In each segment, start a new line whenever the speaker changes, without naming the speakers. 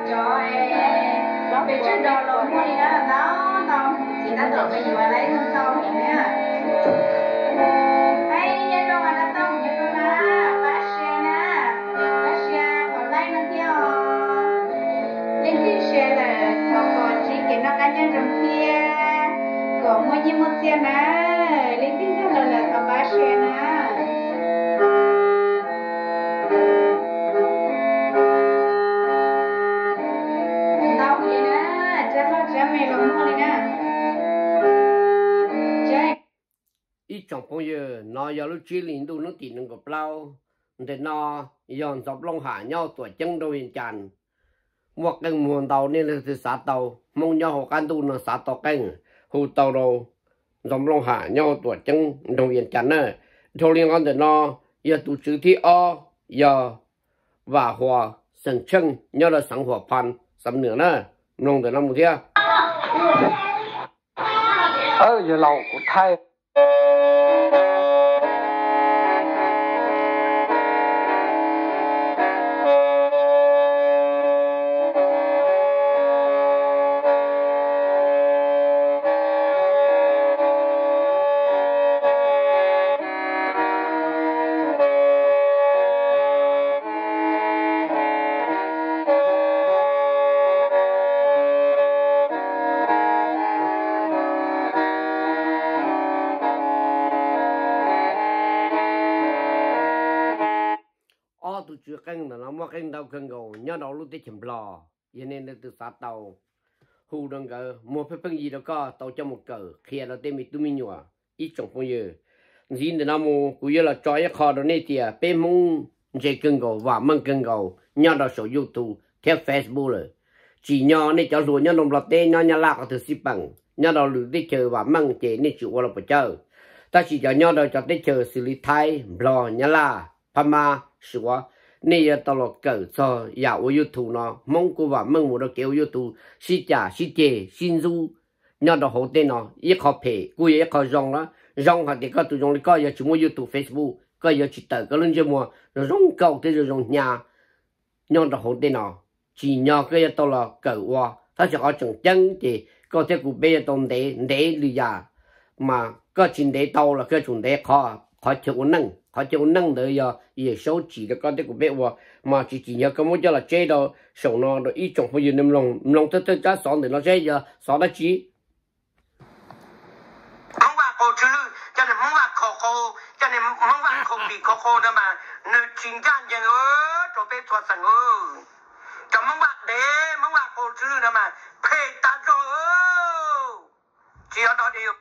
rồi nó bị chết đồ rồi mua đi đó nó thì nó tưởng cái gì mà lấy thân tao thì nè hay nhân đâu mà nó tao như nó nè bác xe còn lấy nó theo lên trên xe là còn chỉ cái nó cá nhân trong kia còn mua như một xe nè lên trên theo là còn bác xe nè
ít trong phong giờ nó giờ lúc chia liền tu nó chỉ能够bao để nó dọn dọc long hạ nhau tuổi chân đôi hiện tràn một cái nguồn tàu nên là từ xã tàu mong nhau họ can tu nó xã tàu canh hồ tàu đầu dòng long hạ nhau tuổi chân đôi hiện tràn nữa thôi liên quan để nó giờ tu chữ thi o giờ và hòa sân chân nhau là sáng hòa pan sắm nữa nữa nông để làm một thế
giờ lâu của thay
tụ chưa canh là nó mua canh đâu canh gầu nhớ đâu lúc tới chìm lò cho nên là từ xã tàu hù đang cờ mua phép phân gì đó có tàu cho một cờ kia là tên mình tụi mình nhua ít trong phong giờ gì để nó mua cũng như là cho cái kho đó này thì bên mông dây canh gầu và măng canh gầu nhớ đâu số YouTube theo Facebook rồi chỉ nhớ này cho luôn nhớ nông lọt tên nhớ nhà lạc ở từ xí bằng nhớ đâu lưỡi tới chờ và măng chế này chịu qua là phải chờ ta chỉ cho nhớ đâu cho tới chờ xử lý thay lò nhà là Pama sửa này tao là cỡ cho dạo YouTube nó mong cô và mong một đôi kéo YouTube xí trả xí chè xin du nhớ đó hậu tên nó ít khó phê cô ít khó rong đó rong hạt thì có tụi rong có giờ chúng mua YouTube Facebook có giờ chỉ tờ có lên cho mua rồi rong cầu tới rồi rong nhà nhớ đó hậu tên nó chỉ nhớ cái tao là cỡ qua ta sẽ có chừng chân thì có thể cụ bé tông để lì già mà có chuyện để tao là cái chuyện để khó chịu năng họ chịu năng để giờ về số chỉ là có thể của bé qua mà chỉ nhớ có mỗi cho là chế đâu sổ nó rồi ít trong bây giờ nằm lòng tới giá sọn để nó chế giờ sọn đã chỉ
mongว่าcô chứ cho nên mongว่าcô cho nên mongว่าcô bị cô đó mà nơi chính gian như cho bé thoát sẵn cho mongว่าcô chứ đó mà phê ta cho chỉ ở đó điều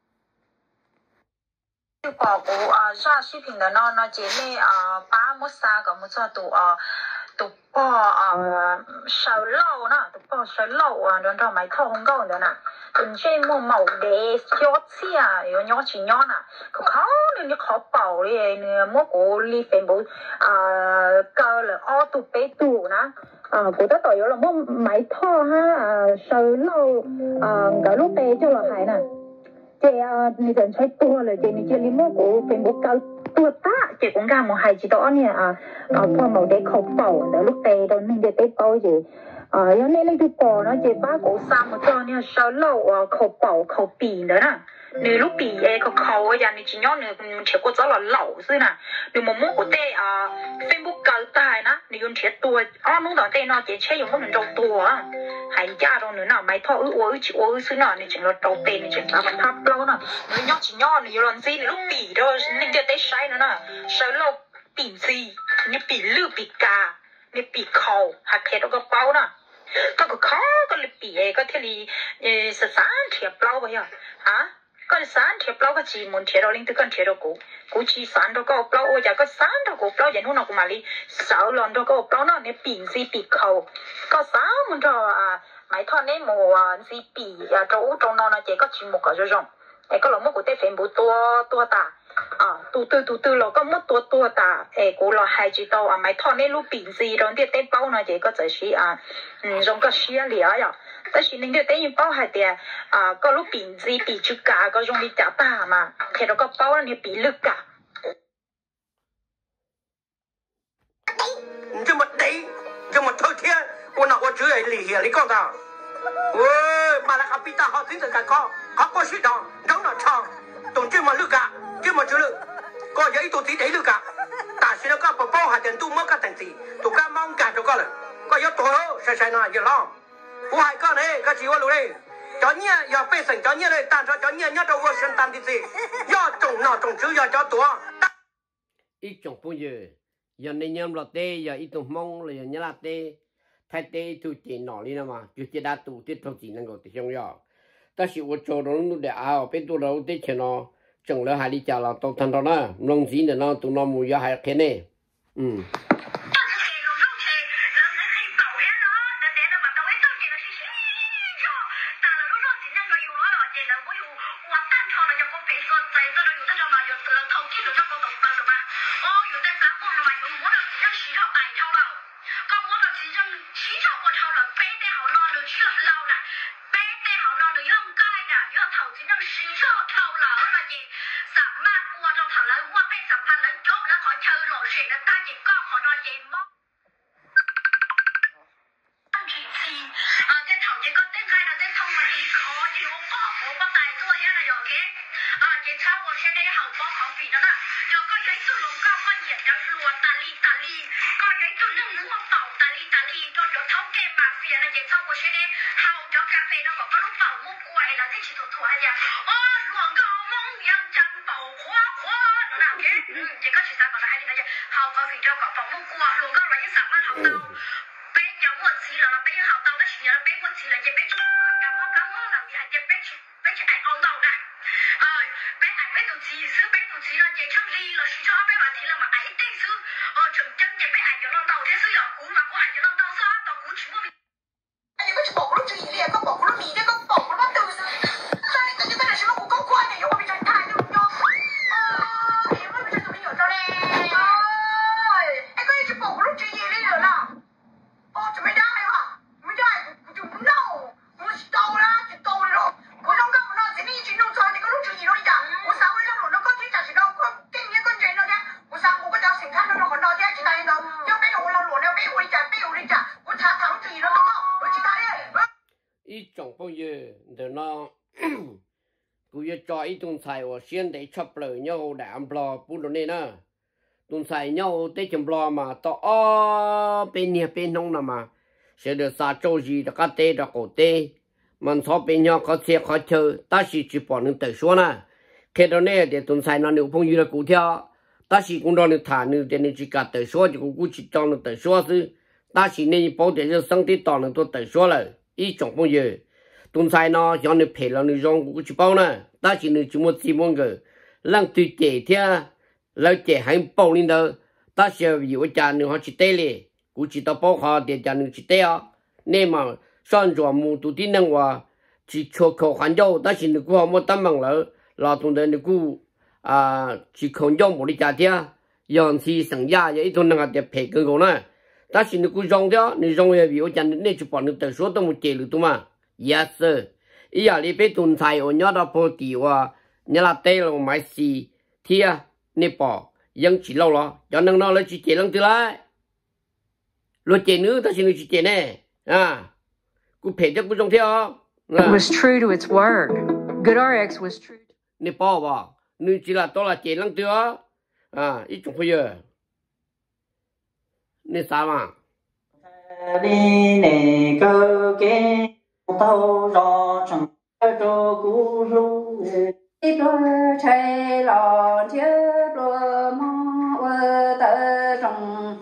bảo của ra视频的呢姐妹把么啥个么做都报手漏呢都报手漏然后买套红高的呢这么毛的小气有鸟去鸟呢可靠你可保的你么个里分不高了都被堵呢của ta tội là mua máy thò ha sờ lâu cái lúc bé cho là hay nè chị người dân chơi tua rồi chị mình chơi li mua của phải mua cao tua ta chị cũng ra một hai chị đó nè qua màu để khẩu bầu để lúc bé đó mình để bé bao chị cho nên lấy cái bò nó chị bác của sao một cho nè sờ lâu khẩu bầu khẩu bì nữa nè nếu lúc bì khẩu giờ này chỉ nhớ nữa chỉ có rất là lẩu thôi nè nếu mà mua của tê Facebook cao tài nè nếu用铁多弄到tê nó chỉ chơi dùng một mình trâu tua hay cha đâu nữa nào máy thọ ư xứ nào này chỉ là trâu tê này chỉ là mình thắp lâu nè nếu nhớ chỉ nhớ nếu làm gì lúc bì đó nên cho tê sai nữa nè sai lâu bì gì như bì lư bì cà như bì khẩu hạt thịt nó có bao nè có khó có lịch bì có thể là sản thiệp lâu vậy hả cái sản thiệp lâu cái gì muốn thiệp đâu linh tức cái thiệp đâu cũ chỉ sản đâu có lâu ôi giờ cái sản đâu có lâu vậy nó cũng mà đi sáu lần đâu có lâu nó nên bì gì bì khẩu có sáu mình cho máy thọ nên mùa gì bì chỗ trong nó chỉ có chỉ một cái rồi cái lồng một của tê phải một tua ta từ từ là có một tua ta của là hai chỉ tàu máy thọ nên lúc bì gì rồi tê bao nó chỉ có chỉ dùng cái xia lìa vậyแต่สิ่งหนึ่งที่เต้ยังเป้าหายเดียก็ลูกปีนซีปีจุกาก็รงดีจับตามาเทเราก็เป้าเนี่ยปีลึกกะ
这么对这么头天我那我这 đời lì hiểu lý con tao ôi mà là capital họ tính từ cả con họ có suy đòn đấu nó tròn tổng chưa mà lừa cả chưa mà chưa lừa có giấy tôi tí đấy lừa cả ta sẽ nó có bảo bảo hạt tiền tu mất cả tiền gì tụi ca mong cả cho con là có gió tôi đâu sai nào giờ lo phụ hai con này các chị qua luôn đây chó nhia giờ phê sành chó nhia đây tàn cho chó nhia nhớ đâu vô sân tàn thì gì do trồng nọ trồng chữ giờ cho tua
ít trồng phong giờ giờ nên nhầm là tê giờ ít trồng mong là nhớ là tê thay tê tu chỉ nọ đi mà chú chỉ đã tu tiết thâu chỉ năng够的重要但是我做人都得啊别多了的钱咯整了还得加了都谈到那弄钱的那都那么要还看呢ít tuần sai và xuyên để chập lời nhau để ăn bò bún đồ nên à tuần sai nhau để chấm bò mà to bên nhà bên nông nè mà sẽ được xa châu gì được cái tê được cổ tê mình so bên nhau có xe có chơi ta chỉ bỏ những tờ số nè khi đó nè để tuần sai nó nếu phong như là cụ theo ta chỉ cũng đó được thả nếu để nên chỉ cả tờ số thì cũng chỉ cho được tờ số chứ ta chỉ nên bảo để cho sang tết tỏ được tờ số là ít trong phong như tuần sai nó cho nên phải là người dùng cũng chỉ bao nè ta chỉ nên chỉ một chỉ một người làm tùy trẻ theo lấy trẻ hay bao lên đó ta sẽ vì ở nhà nữa họ chỉ tê lệ cũng chỉ tao bao họ để nhà nữa chỉ tê à nên mà sang rồi mua tụi tin năng hòa chỉ cho khẩu hoàn châu ta chỉ được qua một tấm bằng là tụi này được chỉ khẩu châu một đi trả theo yon thì sang gia vậy tụi năng để phải cái câu này ta chỉ được dùng theo người dùng vì ở nhà nên chỉ bỏ được tờ số tao một chế được tụi mà yes sir ý là đi bên tuần sai ở nhà đó bao tiêu à nhà là tây là máy xì thì à nè bỏ dân chỉ lâu lo cho nên nó lấy chỉ chế lần thứ lại luật chế nữa ta xin chỉ chế nè cũng phải cho cũng trong theo
It was true to its word. GoodRx was true.
nè bỏ vào nếu chỉ là tôi là chế lần thứ ít chung bây giờ nè sao mà
đi nè cơ cái tao rõ chẳng cho cú ru
đi đôi chạy lò chết đôi mò tơ trồng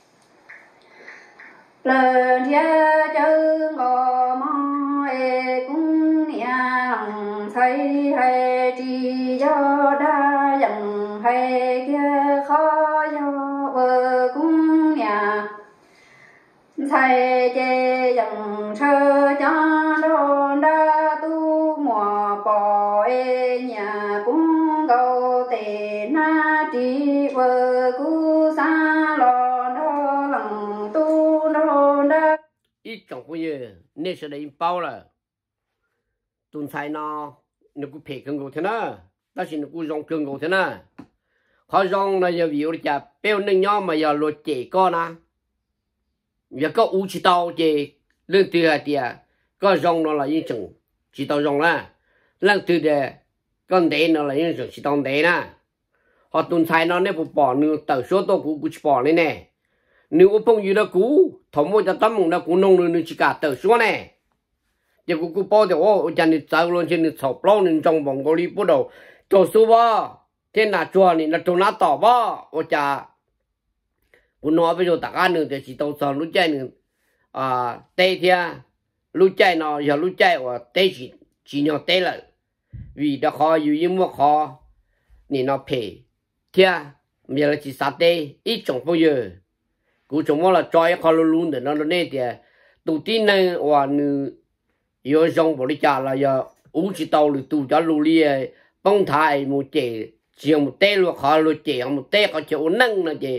lời chia chữ ngò mò cũng nhàng thấy hay chỉ cho đa dần hay kia khó do cũng nhàng thầy chê dần sơ cho đồn đa tu mùa bò nhà cũng cầu tề na trí vợ cú xa lò đo lòng tu đồn đa
ít trong bây giờ nên sẽ đến bao là tuần sai nó cũng phải cân cầu thế nào ta chỉ nó cũng dùng cân cầu thế nào họ dùng là giờ ví dụ là béo nâng nhau mà giờ luật chế con việc có u chỉ tàu chế lần thứ hai thì có rong nó là những chừng chỉ tao rong là lần thứ hai con đẻ nó là những chừng chỉ tao đẻ nè họ tuần sai nó nếu bỏ nữa tờ số tôi cũng chỉ bỏ lên nè nếu ở phong như đó cũ thống một cho tấm một đó cũ nông nữa chỉ cả tờ số nè giờ cũng bỏ thì ô cho nên sao luôn cho nên sập lâu nên trong vòng có đi bắt đầu cho số ba thế nào chùa này là cho nó tỏ ba ô cha cũng nói bây giờ tất cả nữa thì chỉ tao sợ lúc chạy nữa tê thì lúc chạy nó giờ lúc chạy và tê chỉ nhau tê lại vì đó khóอยู่ยิ่งว่าkhóนี่nó phê thì bây giờ chỉ sát tê ít trong bao giờ cú trong mà là trói khó luôn để nó nên thì đầu tiên này và nữ yêu trong bộ đi trả là giờ uống chỉ tàu được tụ cho lù li bông thái một chế chiều một tê luôn khó luôn chế một tê có chỗ nâng là chế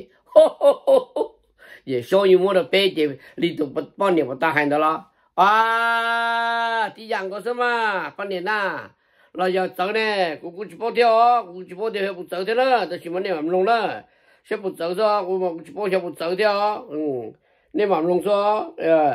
giờ số như mua được bê chế liên tục bao nhiêu ta hành đó là thì dạng có số mà bao nhiêu na là giờ tới nè cũng chỉ bao theo cũng chỉ bao theo cũng tới thế đó tôi chỉ muốn để làm luôn đó sẽ một tới đó cũng chỉ bao theo một tới theo nên làm luôn số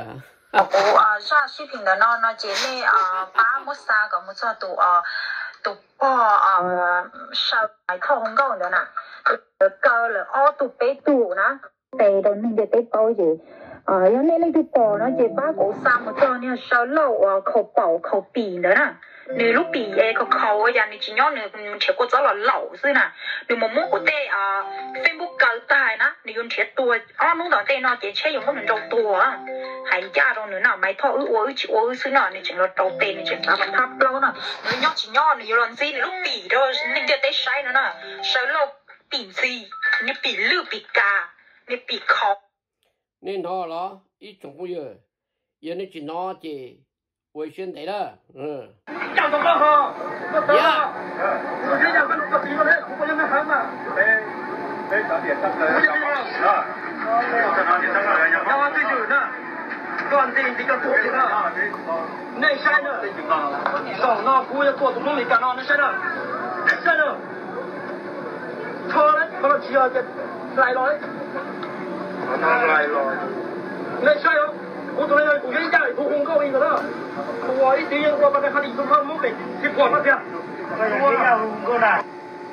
ra shipping的呢姐妹把木沙个木做都上来套红高的呢高了都被堵呢被到那个被包住因为那个包呢就把个三木做呢烧肉口包口饼的呢你lúc bị cái khẩu ấy thì chỉ nhớ nữa chỉ có gió là lẩu thôi nè nếu mà muốn có tê Facebook cao tài nè nếu dùng thiệt tua muốn đòi tê nó chỉ chơi dùng có mình trâu tua hay cha đâu nữa nào máy thọ chỉ xứ nào này chỉ là trâu tê này chỉ là bằng tháp lâu nè nếu chỉ nhớ nếu lần gì lúc bị đâu nên cái tê sai nữa nè sai lâu bị gì nếu bị lư bị cà nếu bị khẩu
nên nó là ít trong bao giờ giờ nó chỉ nó chỉ卫生得了，
讲什么好？
呀，
我跟你讲，我比个人，我有没喊嘛？没早点上来，啊，要我最久呢，断定这个多的呢，那山呢，上那姑也做不弄你干那那山呢，山呢，错了，我只要这来来，来来，那山哟。我昨天我原家里头红高一个了，我一定我把那喊你从他们北去管那边，我要红高的。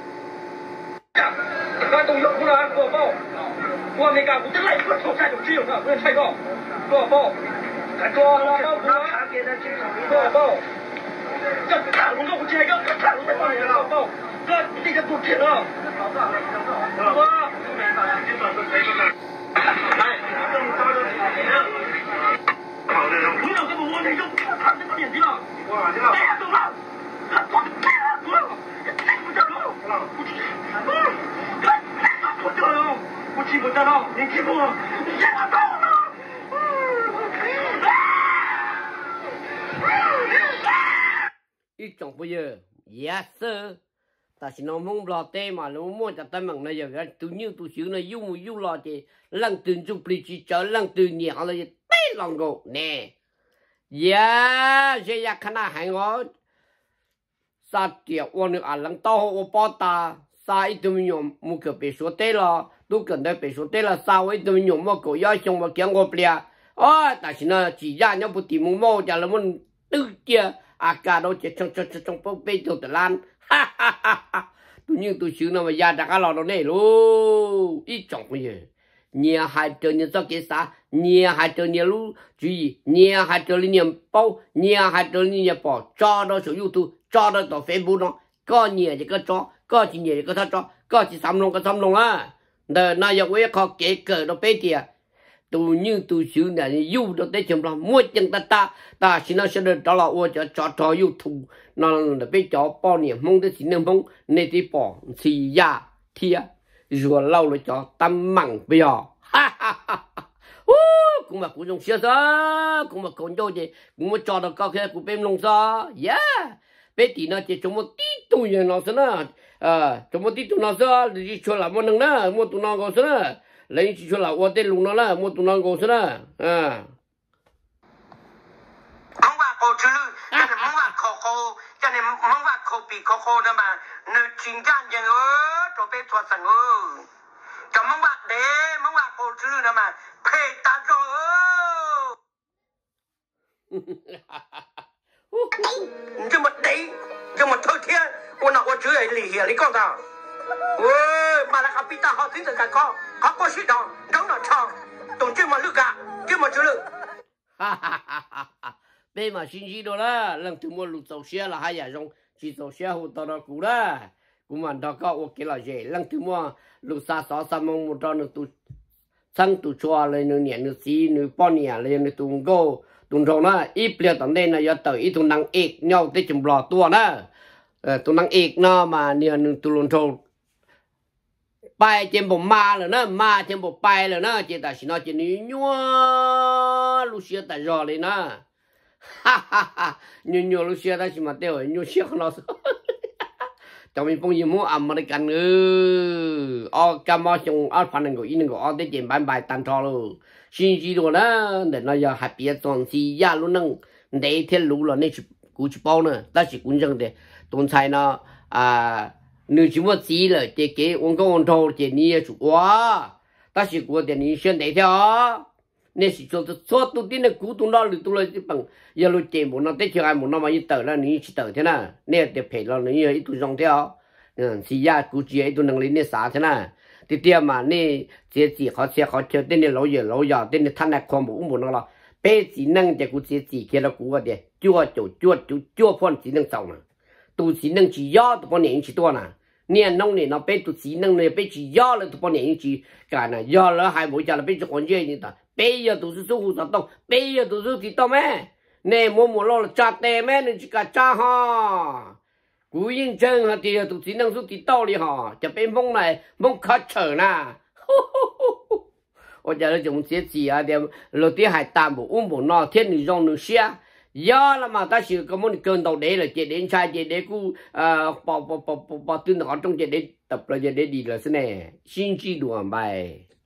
那都有不然过报，我没干，我这来一个炒菜就只有那，不用菜高，过报，过了报不了，过报，这大红高不接一个，大红高也过报，这个不停了，我。来，正招着你。不要这么窝内就看这个眼睛了，哎呀，走了，走了，不叫了，不叫了，我气不叫了，你气不，你先到了。
ít trong bao giờ yes sir ta chỉ nói mong lo tê mà nó muốn cho ta mong này giờ cái tự nhiên tự chịu này yêu lo thì lần từ chụp đi chỉ cho lần từ nhẹ là tê lòng gỗ nè yeah giờ ya khana hay ngó sa tiệt quan được ăn lần tao ô bao ta sa ít tụi mình mua cái bể số tê là tôi cần đây bể số tê là sao ít tụi mình mua cổ gió xong mà kéo ngô bia ta chỉ nói chỉ ra nhau bút tìm mua cho là muốn tự kia cả đâu chỉ trong bao bê đồ tự lan ha ha ha tự nhiên tôi chịu nó mà ra đặt cái lò đó này luôn ít trọng bây giờ nhà hai trời nhà sao cái啥nhà hai trời nhà lu chú ý nhà hai trời nhà bao nhà hai trời nhà bỏ cho đó số YouTube cho đó tao Facebook nó có nhà thì có cho có chỉ nhà thì có cho có chỉ xăm lông á đời nay giờ quay khó kể cỡ đó bé tiệt tôi như tôi chịu này yêu đó tới chừng đó mua chân ta xin nó sẽ được đó là ô cho yêu thù nó là bé cho bao nhiêu mong tới xin mong nên thì bỏ thì ya thì rồi lâu rồi cho tâm mặn bây giờ ha ha ha cũng mà cũng dùng xưa đó cũng mà còn cho gì cũng mà cho được cao kia cũng bên lông sao yeah bé tí nó chỉ trong một tí tuổi nó xí nữa trong một tí tuổi nó xí đi cho làm một nâng nữa một tuổi nó có xí nữa lấy chỉ cho là ô tên lùng nó là một tuổi nó có xí nữa
mongว่าโคชื่อจะเนี่ยมองว่าโคจะเนี่ยมองว่าโคปีโคนะมาเนื้อจริงจังยังตัวเป็นตัวสังจะมองว่าเด้มองว่าโคชื่อนะมาเพตาโจ这么得，这么头天，我那我只要厉害，你讲啥？喂，马来卡比大好听的干搞，好过市场，找哪唱，懂这么路干，这么走路。
哈哈哈哈哈！đây mà xin gì đó là lần thứ một lục dầu xe là hai nhà rong chỉ dầu xe hồ tao đó cũ đó cũng mà đó có ok là gì lần thứ một lục sa sáu sa mong một tròn được tu sang tu chua lên nửa nhẹ nửa xí nửa bao nhẹ lên nửa tu ngô tu rong đó ít bia tận đây là do tới ít tu năng ếch nhau tới chừng lò tua đó tu năng ếch nó mà nửa tu lon trâu bay trên bộ ma rồi nó ma trên bộ bay rồi nó chỉ ta chỉ nói chỉ nhua lục xe tại rồi lên nó ha ha ha nhua lục xe ta chỉ mà tiêu nhua xe không lo cho mình phong yêu mua American cam mo chung phản ứng của in của để trên bàn bài tan trò luôn xin chỉ đồ đó để nó giờ happy toàn si ya luôn nâng để thiên lũ là nên cú chụp bao nữa ta chỉ cũng chẳng để tuần sai nó nếu chúng ta chỉ là cái ông có ông thầu thì ni chủ quá ta chỉ của để ni xem để theo nên chỉ cho tôi tin là cú tung đó được tôi là bằng giờ lúc chơi một năm tết chơi một năm mà ít tờ là ni chỉ tờ thế nào nên để phải là ni ít tôi dòng theo chỉ ya cú chơi tôi năng lên nên啥thế nào thì tiêm mà nên chỉ họ chơi tên này lâu giờ tên này thanh này không muốn nó là bé chỉ năng để cú chỉ kia là cú cái đấy chúa phun chỉ năng xong mà tu chỉ năng chỉ do tụi con nhện chỉ to nè nè nông này nó bé tu chỉ năng này bé chỉ do là tụi con nhện chỉ cả nè do là hai bố cha là bé cho con chơi như ta bé giờ tụi số hụt tao bé giờ tụi số thì tao mẹ nè mua lo là cha tè mẹ nên chỉ cả cha ha cú yên chân ha thì tụi chỉ năng số thì tao đi ha cho bé mông này mông khó chở nè ôi giờ nó dùng chỉ à đem lô tí hải tam bộ nó thiên nữ rong nữ xe do là mà ta chỉ có một cơn đầu đấy là chỉ đến sai chỉ để cu bỏ tin họ trong chỉ để tập là chỉ để đi là thế này xin chi đùa bài